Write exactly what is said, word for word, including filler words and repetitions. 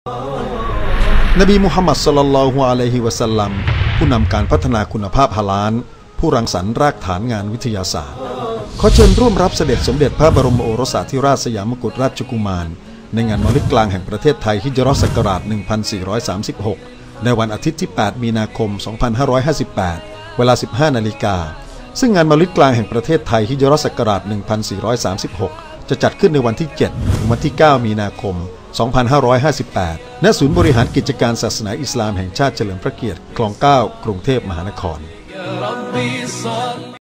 นบีมุฮัมมัดศ็อลลัลลอฮุอะลัยฮิวะซัลลัมผู้นำการพัฒนาคุณภาพฮาลาลผู้รังสรรค์รากฐานงานวิทยาศาสตร์ขอเชิญร่วมรับเสด็จสมเด็จพระบรมโอรสาธิราชสยามกุฎราชกุมารในงานมอลิดกลางแห่งประเทศไทยฮิจเราะห์ศักราช หนึ่งพันสี่ร้อยสามสิบหก ในวันอาทิตย์ที่ แปด มีนาคม สองพันห้าร้อยห้าสิบแปด เวลา สิบห้า นาฬิกาซึ่งงานมอลิดกลางแห่งประเทศไทยฮิจเราะห์ศักราช หนึ่งพันสี่ร้อยสามสิบหก จะจัดขึ้นในวันที่ เจ็ด ถึงวันที่ เก้า มีนาคม สองพันห้าร้อยห้าสิบแปด ณ ศูนย์บริหารกิจการศาสนาอิสลามแห่งชาติเฉลิมพระเกียรติคลอง เก้า กรุงเทพมหานคร